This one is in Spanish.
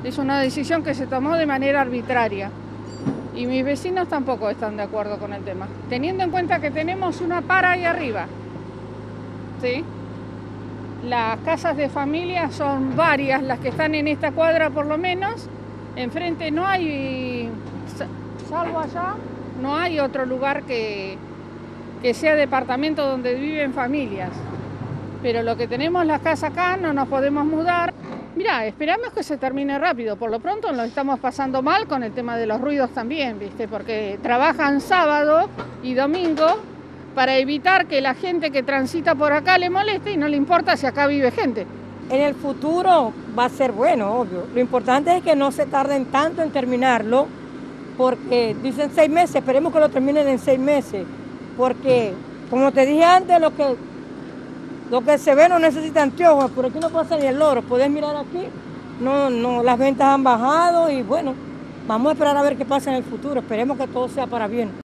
Es una decisión que se tomó de manera arbitraria y mis vecinos tampoco están de acuerdo con el tema, teniendo en cuenta que tenemos una para ahí arriba, ¿sí? Las casas de familia son varias, las que están en esta cuadra por lo menos. Enfrente no hay, salvo allá, no hay otro lugar que sea departamento donde viven familias. Pero lo que tenemos las casas acá, no nos podemos mudar. Mirá, esperamos que se termine rápido. Por lo pronto lo estamos pasando mal con el tema de los ruidos también, ¿viste? Porque trabajan sábado y domingo para evitar que la gente que transita por acá le moleste y no le importa si acá vive gente. En el futuro va a ser bueno, obvio. Lo importante es que no se tarden tanto en terminarlo, porque dicen 6 meses, esperemos que lo terminen en 6 meses, porque, como te dije antes, lo que se ve no necesita anteojos, por aquí no pasa ni el loro, puedes mirar aquí, no, las ventas han bajado y bueno, vamos a esperar a ver qué pasa en el futuro, esperemos que todo sea para bien.